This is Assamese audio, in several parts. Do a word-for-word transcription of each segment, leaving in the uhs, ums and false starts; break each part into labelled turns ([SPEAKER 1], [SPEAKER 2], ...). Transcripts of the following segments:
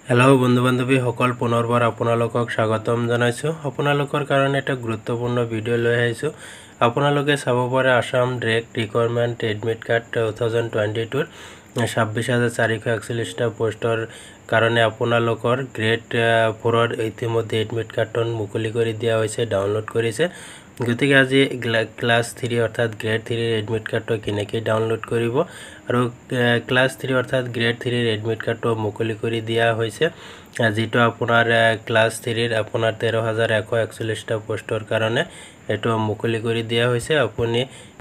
[SPEAKER 1] हेलो बंधु बान्धवी सकल पुनर्बार आपनालोকক स्वागतम जनाइছো। आपनालोকৰ কাৰণে এটা গুৰুত্বপূৰ্ণ ভিডিও লৈ আহিছো। আপোনালোকে চাব পাৰে Assam direct recruitment admit card two thousand twenty two ছাব্বিছ হাজাৰ চাৰিশ একচল্লিছ টা পোষ্টৰ কাৰণে আপোনালোকৰ গ্ৰেড ফ'ৰৰ ইতিমধ্যে এডমিট কাৰ্ডখন মুকলি কৰি দিয়া হৈছে, ডাউনলোড কৰিছে। গতিকে আজি ক্লাস থ্ৰী অৰ্থাৎ গ্ৰেড থ্ৰী এডমিট কাৰ্ডটো কেনেকৈ ডাউনলোড কৰিব আৰু ক্লাস থ্ৰী অৰ্থাৎ গ্ৰেড থ্ৰী এডমিট কাৰ্ডটো মুকলি কৰি দিয়া হৈছে, যেটো আপোনাৰ ক্লাস থ্ৰী আপোনাৰ তেৰ হাজাৰ এশ একচল্লিছ টা পোষ্টৰ কাৰণে এটো মুকলি কৰি দিয়া হৈছে। আপুনি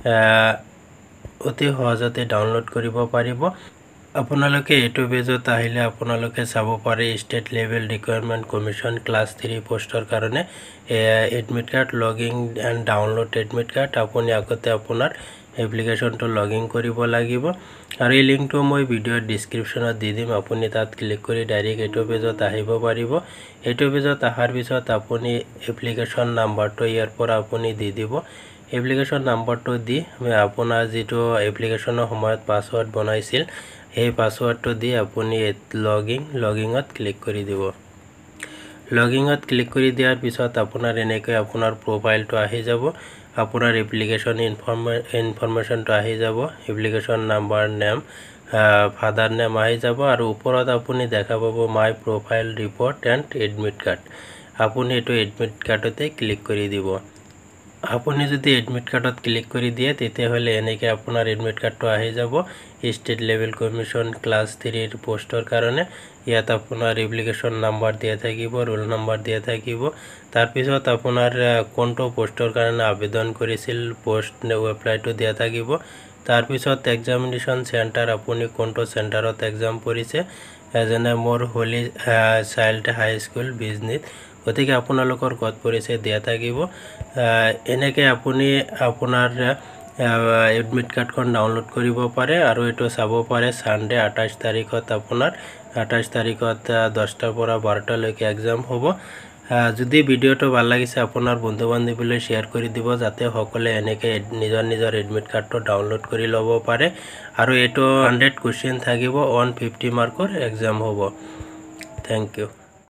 [SPEAKER 1] অতি সহজতে ডাউনলোড কৰিব পাৰিব। আপোনালোকে এটো পেজত আহিলে আপোনালোকে চাব পাৰে state level recruitment commission class three পোষ্টৰ কাৰণে admit card login and download admit card. আপুনি আগতে আপোনাৰ এপ্লিকেশনটো লগিং কৰিব লাগিব আৰু এই লিংকটো মই ভিডিওৰ ডেসক্ৰিপচনত দি দিম। আপুনি তাত ক্লিক কৰি ডাইৰেক্ট এটো পেজত আহিব পাৰিব। এটো পেজত আহাৰ পিছত আপুনি এপ্লিকেশন নাম্বাৰটো ইয়াৰ পৰা আপুনি দি দিব। এপ্লিকেশন নাম্বাৰটো দি আপোনাৰ যেটো এপ্লিকেশনৰ সময়ত পাসওয়ার্ড বনাইছিল এই পাসওয়ার্ডটো দি আপুনি লগিং লগিংত ক্লিক কৰি দিব। লগিংত ক্লিক কৰি দিয়াৰ পিছত আপোনাৰ এনেকৈ আপোনাৰ প্ৰফাইলটো আহি যাব। আপোনাৰ এপ্লিকেশন ইনফৰমেশনটো আহি যাব, application number, name, father name আহি যাব আৰু ওপৰত আপুনি দেখা পাব my profile report and admit card. আপুনি এটো এডমিট কাৰ্ডতে ক্লিক কৰি দিব। আপুনি যদি এডমিট কাৰ্ডত ক্লিক কৰি দিয়ে তেতিয়াহলে এনেকৈ আপোনাৰ এডমিট কাৰ্ডটো আহি যাব state level commission class three ৰ পোষ্টৰ কাৰণে। ইয়াত আপোনাৰ এপ্লিকেশন নাম্বাৰ দিয়া থাকিব, ৰোল নাম্বাৰ দিয়া থাকিব, তাৰ পিছত আপোনাৰ কোনটো পোষ্টৰ কাৰণে আবেদন কৰিছিল পোষ্ট ৱেবছাইটটো দিয়া থাকিব, তাৰ পিছত এক্সামিনেশন সেন্টাৰ আপুনি কোনটো সেন্টাৰত এক্সাম পৰিছে, যেনে মোৰ হলি চাইল্ড হাই স্কুল বিজনিত, গতিকে আপোনালোকৰ ক'ত পৰিছে দিয়া থাকিব। এনেকৈ আপুনি আপোনাৰ এডমিট কাৰ্ডখন ডাউনলোড কৰিব পাৰে আৰু এটো চাব পাৰে সানডে আঠাইছ তাৰিখত আপোনাৰ আঠাইছ তাৰিখত দহটাৰ পৰা বাৰটা লৈকে এক্সাম হ'ব। যদি ভিডিওটো ভাল লাগিছে আপোনাৰ বন্ধু বান্ধৱীলৈ শেয়াৰ কৰি দিব, যাতে সকলে এনেকৈ নিজৰ নিজৰ এডমিট কাৰ্ডটো ডাউনলোড কৰি ল'ব পাৰে আৰু এটো হাণ্ড্ৰেড কুৱেশ্যন থাকিব, ওৱান ফিফটি মাৰ্কৰ এক্সাম হ'ব। Thank U.